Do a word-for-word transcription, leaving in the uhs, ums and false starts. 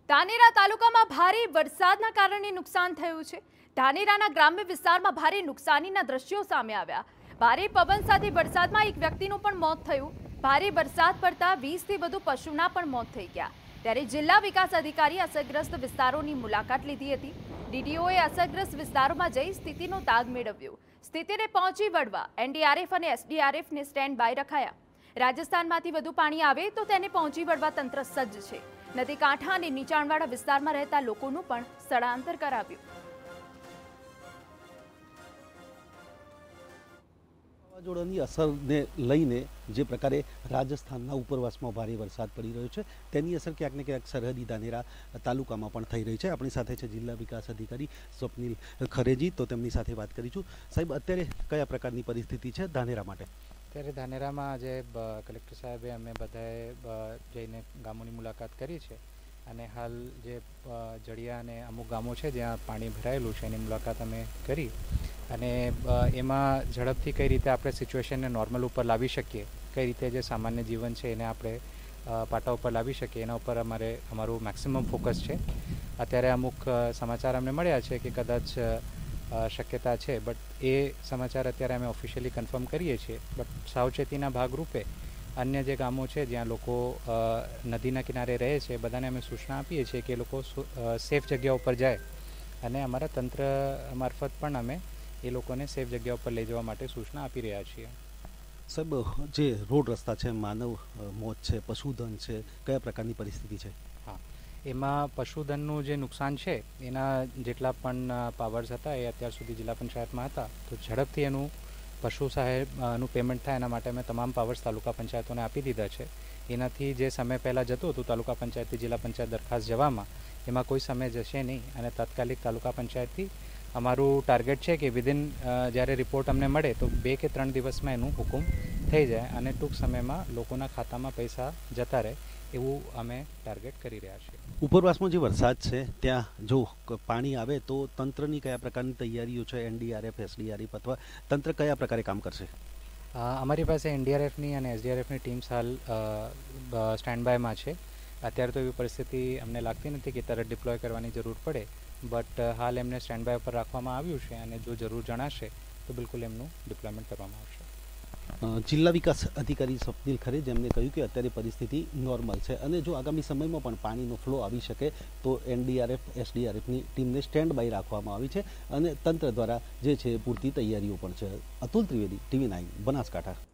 ધાનેરા તાલુકામાં ભારે વરસાદના કારણે નુકસાન થયું છે। ધાનેરાના ગ્રામ્ય વિસ્તારમાં ભારે નુકસાનીના દ્રશ્યો સામે આવ્યા। ભારે પવન સાથે વરસાદમાં એક વ્યક્તિનું પણ મોત થયું। ભારે વરસાદ પડતા વીસ થી વધુ પશુના પણ મોત થઈ ગયા। ત્યારે જિલ્લા વિકાસ અધિકારી અસરગ્રસ્ત વિસ્તારોની મુલાકાત લીધી હતી। ડીડીઓએ અસરગ્રસ્ત વિસ્તારોમાં જઈ સ્થિતિનો તાગ મેળવ્યો। સ્થિતિને પહોંચી વળવા એનડીઆરએફ અને એસડીઆરએફને સ્ટેન્ડ બાય રખાયા। રાજસ્થાનમાંથી વધુ પાણી આવે તો તેને પહોંચી વળવા તંત્ર સજ્જ છે। નદી કાંઠા અને નીચાણવાળા વિસ્તારમાં રહેતા લોકોનું પણ સ્થળાંતર કરાવ્યું। વાવાઝોડાની અસરને લઈને જે પ્રકારે રાજસ્થાનના ઉપરવાસમાં ભારે વરસાદ પડી રહ્યો છે તેની અસર ક્યાંક ને ક્યાંક સરહદી ધાનેરા તાલુકામાં પણ થઈ રહી છે। આપણી સાથે છે જિલ્લા વિકાસ અધિકારી સ્વપ્નિલ ખરેજી, તો તેમની સાથે વાત કરીશું। સાહેબ, અત્યારે કયા પ્રકારની પરિસ્થિતિ છે ધાનેરા માટે? અત્યારે ધાનેરામાં આજે કલેક્ટર સાહેબે અમે બધાએ જઈને ગામોની મુલાકાત કરી છે અને હાલ જે જડિયા અને અમુક ગામો છે જ્યાં પાણી ભરાયેલું છે એની મુલાકાત અમે કરી અને એમાં ઝડપથી કઈ રીતે આપણે સિચ્યુએશનને નોર્મલ ઉપર લાવી શકીએ, કઈ રીતે જે સામાન્ય જીવન છે એને આપણે પાટા ઉપર લાવી શકીએ એના ઉપર અમારે અમારું મેક્સિમમ ફોકસ છે। અત્યારે અમુક સમાચાર અમને મળ્યા છે કે કદાચ શક્યતા છે, બટ એ સમાચાર અત્યારે અમે ઓફિશિયલી કન્ફર્મ કરીએ છીએ। બટ સાવચેતીના ભાગરૂપે અન્ય જે ગામો છે જ્યાં લોકો નદીના કિનારે રહે છે બધાને અમે સૂચના આપીએ છીએ કે એ લોકો સેફ જગ્યા ઉપર જાય અને અમારા તંત્ર મારફત પણ અમે એ લોકોને સેફ જગ્યા ઉપર લઈ જવા માટે સૂચના આપી રહ્યા છીએ। સાહેબ, જે રોડ રસ્તા છે, માનવ મોત છે, પશુધન છે, કયા પ્રકારની પરિસ્થિતિ છે? હા, એમાં પશુધનનું જે નુકસાન છે એના જેટલા પણ પાવર્સ હતા એ અત્યાર સુધી જિલ્લા પંચાયતમાં હતા, તો ઝડપથી એનું પશુ સહાયનું પેમેન્ટ થાય એના માટે અમે તમામ પાવર્સ તાલુકા પંચાયતોને આપી દીધા છે। એનાથી જે સમય પહેલાં જતો હતો તાલુકા પંચાયતથી જિલ્લા પંચાયત દરખાસ્ત જવામાં, એમાં કોઈ સમય જશે નહીં અને તાત્કાલિક તાલુકા પંચાયતથી અમારું ટાર્ગેટ છે કે વિધિન જ્યારે રિપોર્ટ અમને મળે તો બે કે ત્રણ દિવસમાં એનું હુકુમ થઈ જાય અને ટૂંક સમયમાં લોકોના ખાતામાં પૈસા જતા રહે એવું અમે ટાર્ગેટ કરી રહ્યા છીએ। ઉપરવાસમાં જે વરસાદ છે ત્યાં જો પાણી આવે તો તંત્રની કયા પ્રકારની તૈયારીઓ છે? એનડીઆરએફ, એસડીઆરએફ અથવા તંત્ર કયા પ્રકારે કામ કરશે? અમારી પાસે એનડીઆરએફની અને એસડીઆરએફની ટીમ્સ હાલ સ્ટેન્ડ બાયમાં છે। અત્યારે તો એવી પરિસ્થિતિ અમને લાગતી નથી કે તરત ડિપ્લોય કરવાની જરૂર પડે, બટ હાલ એમને સ્ટેન્ડ બાય પર રાખવામાં આવ્યું છે અને જો જરૂર જણાશે તો બિલકુલ એમનું ડિપ્લોયમેન્ટ કરવામાં આવશે। જિલ્લા વિકાસ અધિકારી સ્વપ્નિલ ખરે જેમને કહ્યું કે અત્યારે પરિસ્થિતિ નોર્મલ છે અને જો આગામી સમયમાં પણ પાણીનો ફ્લો આવી શકે તો એનડીઆરએફ, એસડીઆરએફની ટીમને સ્ટેન્ડ બાય રાખવામાં આવી છે અને તંત્ર દ્વારા જે છે પૂરતી તૈયારીઓ પણ છે। Atul Trivedi, TV nine, Banaskantha.